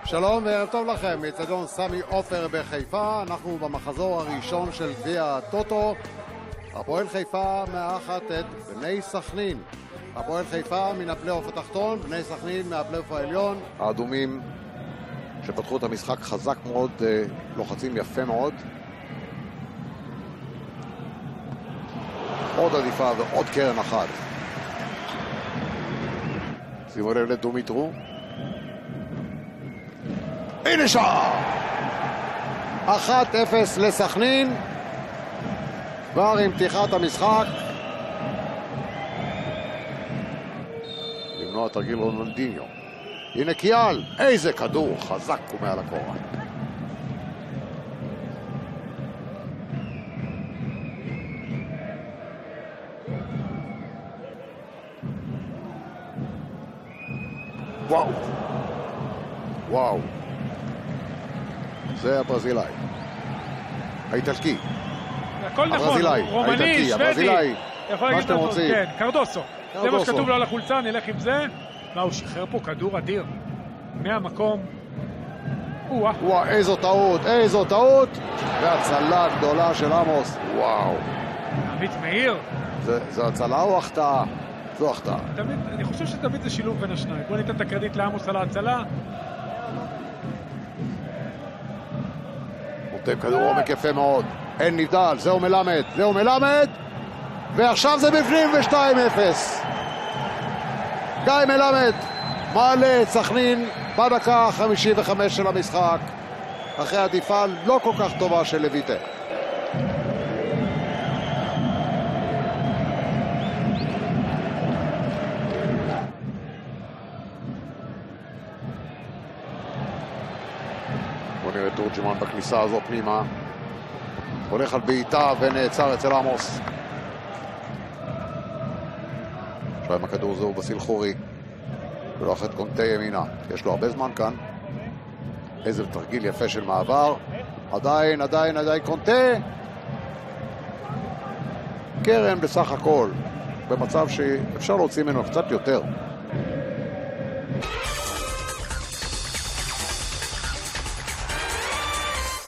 שלום וערב טוב לכם, מאצטדיון סמי עופר בחיפה. אנחנו במחזור הראשון של גביע הטוטו. הפועל חיפה מארחת את בני סכנין. הפועל חיפה מן הפלייאוף התחתון, בני סכנין מהפלייאוף העליון. האדומים שפתחו את המשחק חזק מאוד, לוחצים יפה מאוד. עוד עדיפה ועוד קרן אחת. שימו לב לדומיטרו. הנה שער! 1-0 לסכנין. כבר עם פתיחת המשחק. למנוע תרגיל רונלדיניו. הנה קיאל, איזה כדור חזק ומעל הקורה. וואו. וואו. זה הברזילאי. האיטלקי. הכל נכון, רומני, שוודי. מה שאתם רוצים. כן, קרדוסו. זה מה שכתוב לו על החולצה, נלך עם זה. מה, הוא שחרר פה כדור אדיר. מהמקום. וואו, איזו טעות, איזו טעות. והצלה גדולה של עמוס. וואו. עמית מאיר. זה הצלה או החטאה? זו החטאה. אני חושב שתמיד זה שילוב בין השניים. בוא ניתן את הקרדיט לעמוס על ההצלה. נותן כדור עומק יפה מאוד. אין נבדל, זהו מלמד, זהו מלמד. ועכשיו זה בפנים ו-2-0. גיא מלמד מעלה את סכנין בדקה 55 של המשחק. אחרי עדיפה לא כל כך טובה של לויטה. בוא נראה תורג'מן בכניסה הזו פנימה. הולך על בעיטה ונעצר אצל עמוס. עכשיו עם הכדור זהו בסיל חורי. ולוח את קונטה ימינה. יש לו הרבה זמן כאן. איזה תרגיל יפה של מעבר. עדיין קונטה. קרן בסך הכל. במצב שאפשר להוציא ממנו קצת יותר.